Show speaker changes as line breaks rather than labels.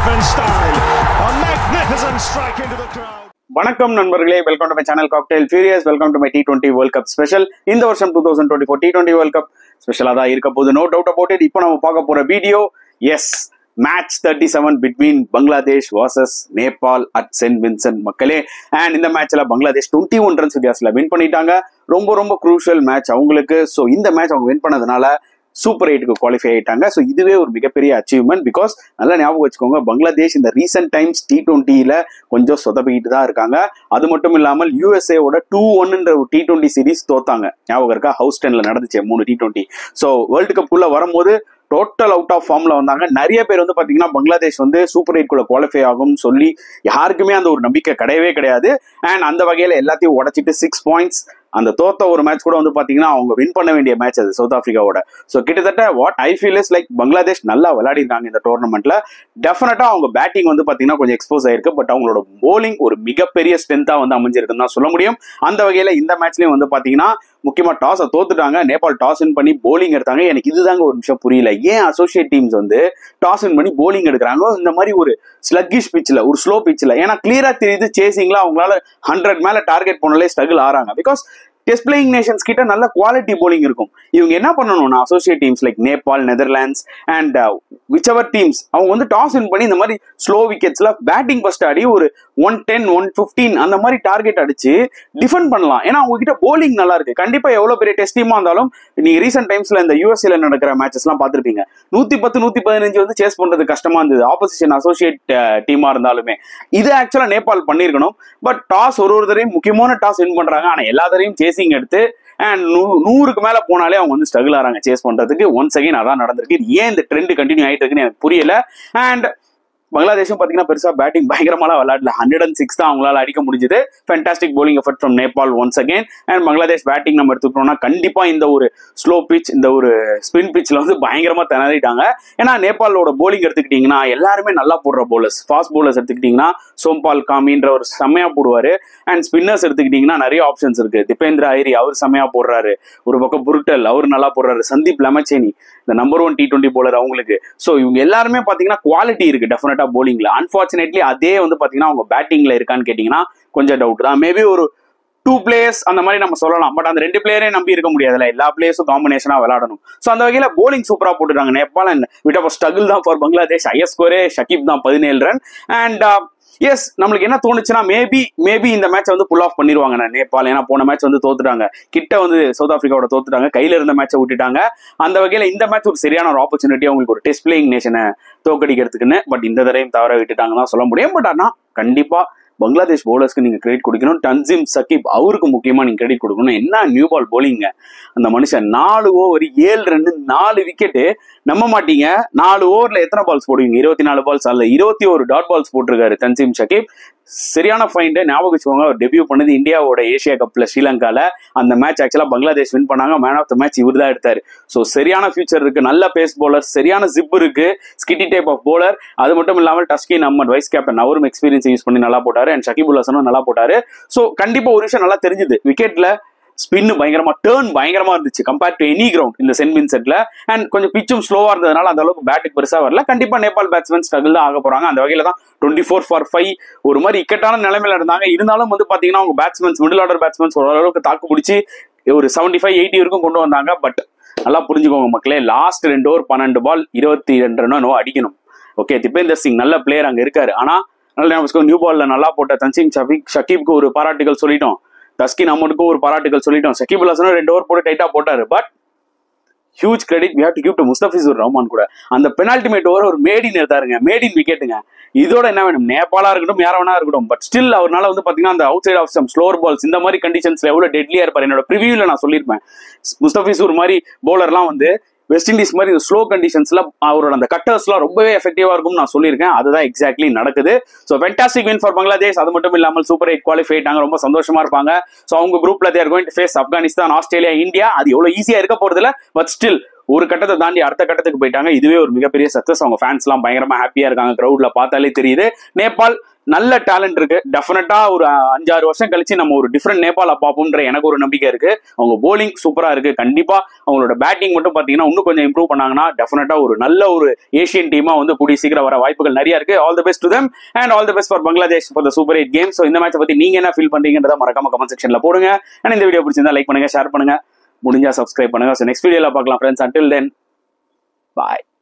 defense style. A magnificent strike into the crowd.
வணக்கம் நண்பர்களே, welcome to my channel Cocktail Furious. Welcome to my T20 world cup special. இந்த வருஷம் 2024 T20 world cup ஸ்பெஷலாக தான் இருக்க போகுது, நோ டவுட் அபவுட் இட். இப்போ நம்ம பார்க்க போற video match 37 between Bangladesh versus Nepal at saint Vincent மக்களே. அண்ட் இந்த மேட்ச்ல பங்களாதேஷ் 21 ரன்ஸ் வித்தியாசத்தில் வின் பண்ணிட்டாங்க. ரொம்ப ரொம்ப குரூஷியல் மேட்ச் அவங்களுக்கு. ஸோ இந்த மேட்ச் அவங்க வின் பண்ணதுனால சூப்பர் 8க்கு குவாலிஃபை ஆயிட்டாங்க. ஸோ இதுவே ஒரு மிகப்பெரிய அச்சீவ்மெண்ட். பிகாஸ் நல்லா ஞாபகம் வச்சுக்கோங்க, பங்களாதேஷ் இந்த ரீசெண்ட் டைம்ஸ் T20ல கொஞ்சம் சொதப்பிக்கிட்டு தான் இருக்காங்க. அது மட்டும் இல்லாமல் USA-வோட 2-1 ஒரு T20 சீரீஸ் தோத்தாங்க, ஞாபகம் இருக்கா? ஹவுஸ்டன்ல நடந்துச்சு 3 T20. ஸோ வேர்ல்டு கப்புக்குள்ள வரும்போது டோட்டல் அவுட் ஆஃப் ஃபார்ம்ல வந்தாங்க. நிறைய பேர் வந்து பாத்தீங்கன்னா பங்களாதேஷ் வந்து சூப்பர் 8குள்ள குவாலிஃபை ஆகும்னு சொல்லி யாருக்குமே அந்த ஒரு நம்பிக்கை கிடையவே கிடையாது. அண்ட் அந்த வகையில எல்லாத்தையும் உடைச்சிட்டு 6 பாயிண்ட்ஸ் அந்த தோத்த ஒரு மேட்ச் கூட வந்து பாத்தீங்கன்னா அவங்க வின் பண்ண வேண்டிய மேட்ச் அது சவுத் ஆப்பிரிக்காவோட. ஸோ கிட்டத்தட்ட what I feel is like Bangladesh நல்லா விளையாடிருக்காங்க இந்த டோர்னமெண்ட்ல. டெஃபினட்டா அவங்க பேட்டிங் வந்து பாத்தீங்கன்னா கொஞ்சம் எக்ஸ்போஸ் ஆயிருக்கு. பட் அவங்களோட போலிங் ஒரு மிகப்பெரிய ஸ்ட்ரென்த்தா வந்து அமைஞ்சிருக்குன்னு தான் சொல்ல முடியும். அந்த வகையில இந்த மேட்ச்லயும் வந்து பாத்தீங்கன்னா முக்கியமா டாஸை தோத்துட்டாங்க. நேபாள் டாஸ் வின் பண்ணி போலிங் எடுத்தாங்க. எனக்கு இதுதாங்க ஒரு நிமிஷம் புரியல, ஏன் அசோசியேட் டீம்ஸ் வந்து டாஸ் வின் பண்ணி போலிங் எடுக்கிறாங்க இந்த மாதிரி ஒரு ஸ்லக்கிஷ் பிச்சில், ஒரு ஸ்லோ பிச்சில்? ஏன்னா கிளியரா தெரியுது சேசிங்ல அவங்களால 100 மேல டார்கெட் பண்ணலே ஸ்ட்ரகிள் ஆறாங்க. பிகாஸ் டெஸ்ட் பிளேயிங் நேஷன்ஸ் கிட்ட நல்ல குவாலிட்டி போலிங் இருக்கும். இவங்க என்ன பண்ணணும்னா associate teams like Nepal, Netherlands and whichever teams அவங்க வந்து டாஸ் வின் பண்ணி இந்த மாதிரி ஸ்லோ விக்கெட்ஸ்ல பேட்டிங் ஃபர்ஸ்ட் ஆடி ஒரு 110, 115 அந்த மாதிரி டார்கெட் அடிச்சு டிஃபெண்ட் பண்ணலாம். ஏன்னா அவங்க கிட்ட போலிங் நல்லா இருக்கு. கண்டிப்பா எவ்வளவு பெரிய டெஸ்ட் டீமா இருந்தாலும் நீங்க ரீசெண்ட் டைம்ஸ்ல இந்த USA-ல நடக்கிற மேட்சஸ் எல்லாம் பார்த்திருப்பீங்க. 110, 115 வந்து சேஸ் பண்றது கஷ்டமா இருந்தது ஆப்போசிஷன் அசோசியேட் டீமா இருந்தாலுமே. இது ஆக்சுவலா நேபாள் பண்ணிருக்கணும். பட் டாஸ் ஒரு தரையும் முக்கியமான டாஸ் வின் பண்றாங்க. ஆனா எல்லா தரையும் சேசிங் எடுத்து அண்ட் 100க்கு மேல போனாலே அவங்க வந்து ஸ்ட்ரகிள் ஆறாங்க சேஸ் பண்றதுக்கு. ஒன்ஸ் அகைன் அதான் நடந்திருக்கு. ஏன் இந்த ட்ரெண்ட் கண்டினியூ ஆயிட்டு இருக்குன்னு எனக்கு புரியல. அண்ட் பங்களாதேஷும் பாத்தீங்கன்னா பெருசா பேட்டிங் பயங்கரமாலாம் விளையாடல. 106 தான் அவங்களால அடிக்க முடிஞ்சது. Fantastic bowling effort from Nepal once again. And Bangladesh batting நம்ம எடுத்துக்கிட்டோம்னா கண்டிப்பா இந்த ஒரு ஸ்லோ பிச், இந்த ஒரு ஸ்பின் பிச்ல வந்து பயங்கரமா திணறிட்டாங்க. ஏன்னா நேபாளோட போலிங் எடுத்துக்கிட்டீங்கன்னா எல்லாருமே நல்லா போடுற போலர்ஸ். ஃபாஸ்ட் போலர்ஸ் எடுத்துக்கிட்டீங்கன்னா சோம்பால் காமின்ற ஒரு செம்மையா போடுவாரு. அண்ட் ஸ்பின்னர்ஸ் எடுத்துக்கிட்டீங்கன்னா நிறைய ஆப்ஷன்ஸ் இருக்கு. திபேந்திர ஐரி அவர் செம்மையா போடுறாரு. ஒரு பக்கம் புருட்டல் அவர் நல்லா போடுறாரு. சந்தீப் லமச்சேனி இந்த நம்பர் 1 T20 போலர் அவங்களுக்கு. ஸோ இவங்க எல்லாருமே பாத்தீங்கன்னா குவாலிட்டி இருக்கு டெஃபினட்டா போலிங்ல. அன்பார்ச்சுனேட்லி அதே வந்து பாத்தீங்கன்னா அவங்க பேட்டிங்ல இருக்கான்னு கேட்டீங்கன்னா கொஞ்சம் டவுட் தான். மேபி ஒரு 2 பிளேயர்ஸ் அந்த மாதிரி நம்ம சொல்லலாம். பட் அந்த 2 பிளேயரே நம்பி இருக்க முடியாதுல்ல, எல்லா பிளேயர்ஸும் காம்பினேஷனா விளையாடணும். ஸோ அந்த வகையில போலிங் சூப்பரா போட்டுட்டாங்க Nepal. And bit of struggle தான் ஃபார் பங்களாதேஷ். ஹையஸ்ட் ஸ்கோரே ஷகீப் தான் 17 ரன். அண்ட் எஸ் நம்மளுக்கு என்ன தோணுச்சுன்னா மேபி இந்த மேட்ச் வந்து புல் ஆஃப் பண்ணிடுவாங்க நேபாள். ஏன்னா போன மேட்ச் வந்து தோத்துட்டாங்க, கிட்ட வந்து சவுத் ஆப்பிரிக்காவோட தோத்துட்டாங்க, கையில இருந்த மேட்சை விட்டுட்டாங்க. அந்த வகையில இந்த மேட்ச் ஒரு சரியான ஒரு ஆப்பர்ச்சுனிட்டி அவங்களுக்கு ஒரு டெஸ்ட் பிளேயிங் நேஷனை தோக்கடிக்கிறதுக்குன்னு. பட் இந்த தடவையும் தவற விட்டுட்டாங்க தான் சொல்ல முடியும். பட் ஆனா கண்டிப்பா பங்களாதேஷ் பவுலர்ஸ்க்கு நீங்க கிரெடிட் கொடுக்கணும். தன்சீம் சகிப் அவருக்கு முக்கியமா நீங்க கிரெடிட் கொடுக்கணும். என்ன நியூ பால் போலிங்க அந்த மனுஷன். 4 ஓவர் 7 ரன் 4 விக்கெட்டு. நம்ப மாட்டீங்க, 4 ஓவர்ல எத்தனை பால்ஸ் போடுவீங்க? 24 பால்ஸ் அல்ல 21 டாட் பால்ஸ் போட்டிருக்காரு தன்சீம் சகிப். சரியான ஃபைண்ட். ஞாபகம் வச்சுக்கோங்க, அவர் டெபியூ பண்ணது இந்தியாவோட ஏசியா கப்ல ஸ்ரீலங்கால. அந்த மேட்ச் ஆக்சுவலா பங்களாதேஷ் வின் பண்ணாங்க. மேன் ஆஃப் த மேட்ச் இவர் தான் எடுத்தாரு. ஸோ சரியான ஃபியூச்சர் இருக்கு, நல்ல பேஸ் போலர், சரியான ஜிப் இருக்கு, ஸ்கிட்டி டைப் ஆஃப் போலர். அது மட்டும் இல்லாமல் டஸ்கின் அஹ்மத் வைஸ் கேப்டன் அவரும் எக்ஸ்பீரியன்ஸ் யூஸ் பண்ணி நல்லா போட்டாரு. அண்ட் ஷகிபுல் ஹசனும் நல்லா போட்டாரு. ஸோ கண்டிப்பா ஒரு விஷயம் நல்லா தெரிஞ்சுது, விக்கெட்ல ஸ்பின் பயங்கரமா, டேர்ன் பயங்கரமா இருந்துச்சு கம்பேர்ட் டு எனி கிரவுண்ட் இந்த சென்ட் வின்சென்ட்ல. அண்ட் கொஞ்சம் பிச்சும் ஸ்லோவா இருந்ததுனால அந்த அளவுக்கு பேட்டுக்கு பெருசா வரல. கண்டிப்பா நேபாள் பேட்ஸ்மேன் ஸ்ட்ரகிள் தான் ஆக போறாங்க. அந்த வகையில தான் 24 for 5 ஒரு மாதிரி இக்கட்டான நிலைமையில இருந்தாங்க. இருந்தாலும் வந்து பாத்தீங்கன்னா அவங்க பேட்ஸ்மேன்ஸ், மிடில் ஆர்டர் பேட்ஸ்மேன்ஸ் ஓரளவுக்கு தாக்கு பிடிச்சி ஒரு 75-80 வரைக்கும் கொண்டு வந்தாங்க. பட் நல்லா புரிஞ்சுக்கோங்க மக்களே, லாஸ்ட் 2 ஓவர் 12 பால் 22 ரன் அடிக்கணும். ஓகே, திபேந்தர் சிங் நல்ல பிளேயர் அங்க இருக்காரு. ஆனா நல்ல நியூ பால்ல நல்லா போட்ட தன்சீம் ஷகீப்க்கு ஒரு பாராட்டுகள் சொல்லிட்டோம். தஸ்கின் அஹ்மதுக்கும் ஒரு பாராட்டுகள் சொல்லிட்டோம். ஷகீபுல் ஹசனும் 2 ஓவர் போட்டு டைட்டா போட்டாரு. But huge credit we have to give to Mustafizur Rahman கூட. அந்த பெனால்டிமேட் ஓவர் ஒரு மேடின் எடுத்தாருங்க, மேடின் விக்கெட்டுங்க. இதோட என்ன வேணும்? நேபாளா இருக்கட்டும், யார வேணா இருக்கட்டும். பட் ஸ்டில் அவரால் வந்து பாத்தீங்கன்னா அந்த outside off some slower balls இந்த மாதிரி கண்டிஷன்ஸ்ல எவ்வளவு டெட்லியா இருப்பாரு. என்னோட ப்ரிவியூல நான் சொல்லியிருப்பேன், முஸ்தபிசுர் மாதிரி போலர்லாம் வந்து வெஸ்ட் இண்டீஸ் மாதிரி ஸ்லோ கண்டிஷன்ஸ்ல அவரோட அந்த கட்டர்ஸ்லாம் ரொம்பவே எஃபெக்டிவா இருக்கும்னு நான் சொல்லியிருக்கேன். அதுதான் எக்ஸாக்ட்லி நடக்குது. So fantastic win for Bangladesh. அது மட்டும் இல்லாமல் சூப்பர் 8 குவாலிஃபை ஆயிட்டாங்க, ரொம்ப சந்தோஷமா இருப்பாங்க. ஸோ அவங்க குரூப்ல they're going to face Afghanistan, Australia, India. அது எவ்வளவு ஈஸியா இருக்க போறது இல்ல. பட் ஸ்டில் ஒரு கட்டத்தை தாண்டி அடுத்த கட்டத்துக்கு போயிட்டாங்க. இதுவே ஒரு மிகப்பெரிய சக்சஸ். அவங்க ஃபேன்ஸ் எல்லாம் பயங்கரமா ஹாப்பியா இருக்காங்க, கிரௌட்ல பார்த்தாலே தெரியுது. நேபாள் நல்ல டேலண்ட் இருக்கு. டெஃபினட்டா ஒரு 5-6 வருஷம் கழிச்சு நம்ம ஒரு டிஃப்ரெண்ட் நேபாள பார்ப்போம்ன்ற எனக்கு ஒரு நம்பிக்கை இருக்கு. அவங்க போலிங் சூப்பரா இருக்கு. கண்டிப்பா அவங்களோட பேட்டிங் மட்டும் பாத்தீங்கன்னா இன்னும் கொஞ்சம் இம்ப்ரூவ் பண்ணாங்கன்னா டெஃபினட்டா ஒரு நல்ல ஒரு ஏசியன் டீமா வந்து கூடிய சீக்கிரம் வர வாய்ப்புகள் நிறைய இருக்கு. All the best to them and all the best for Bangladesh for the super 8 game. So இந்த மேட்சை பத்தி நீங்க என்ன ஃபீல் பண்றீங்கன்றத மறக்காம கமெண்ட் செக்ஷன்ல போடுங்க. அண்ட் இந்த வீடியோ பிடிச்சிருந்தா லைக் பண்ணுங்க, ஷேர் பண்ணுங்க, முடிஞ்சா சப்ஸ்கிரைப் பண்ணுங்க. சோ நெக்ஸ்ட் வீடியோல பார்க்கலாம் ஃப்ரெண்ட்ஸ். until then bye.